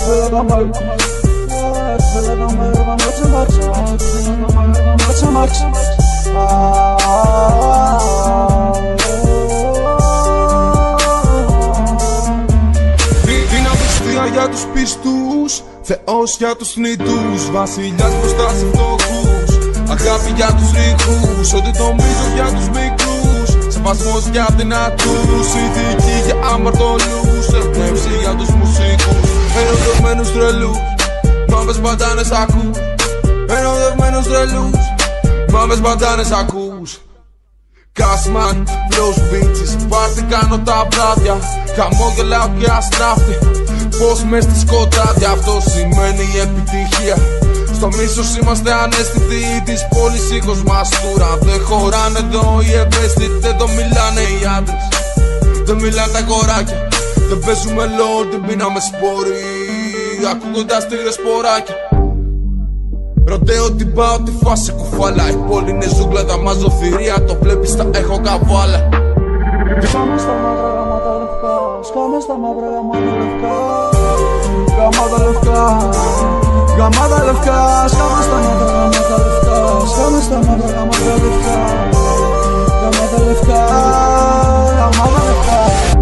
Για τους πιστούς, Θεός για τους θνητούς, βασιλιάς μπροστά σε φτωχούς, αγάπη για τους ρηχούς, ό,τι νομίζω για τους μικρούς, σεβασμός για δυνατούς, ηθική για αμαρτωλούς, εμπνεύση για τους μουσικούς, ερωτευμένους τρελούς, μαύρες μπαντάνες ακούς, ερωτευμένους τρελούς, μαύρες μπαντάνες ακούς. Κάσμαν, flows, bitches, πάρτι κάνω τα βράδια, χαμόγελαω και αστράφτη, πως μες στη σκοτάδια, αυτό σημαίνει επιτυχία. Στο μίσος είμαστε ανέστητοι της πόλης, ήχος μαστούρα. Δεν χωράνε εδώ οι ευαίσθητοι, εδώ μιλάνε οι άντρες, δεν μιλάνε τα κοράκια. Δεν παίζουμε λόρ, την πίναμε σπόρι, ακούγοντας τίγρες σποράκια. Ρωτέω την πάω τη φάση κουφάλα, η πόλη είναι ζούγκλα, τα μαζοθυρία, το βλέπεις τα έχω καβάλα. Σκάμε στα μαύρα γαμάτα λευκά, σκάμε στα μαύρα γαμάτα λευκά, γαμάτα λευκά, γαμάτα λευκά, σκάμε στα μαύρα γαμάτα λευκά, σκάμε στα μαύρα γαμάτα λευκά, γαμάτα λευκά, γαμάτα λευκά.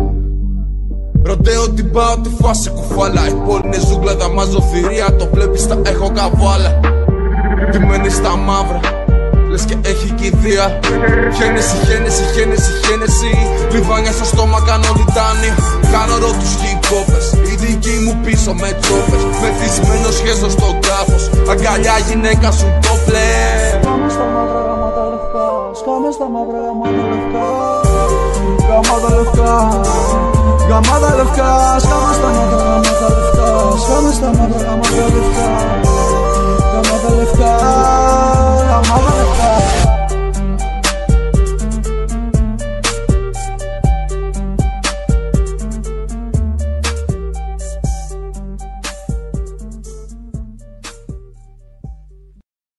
Ρωτέω την πάω τη φάση κουφάλα, η πόλη είναι ζούγκλα, τα μαζοθυρία, το βλέπεις τα έχω καβάλα. Τι μένει στα μαύρα, λες και έχει κηδεία. Χένεση, χένεση, χένεση, χένεση, λιβάνια στο στόμα κάνω λιτάνια. Κάνω ρότους hip-hopers, οι δικοί μου πίσω με τσόπες, μεθυσμένος σχέδιο στον τάφος, αγκαλιά γυναίκα σου το πλέ. Σκάμε στα μαύρα γαμάτα λευκά, σκάμε στα μαύρα γαμάτα λευκά, γαμάτα λευκά.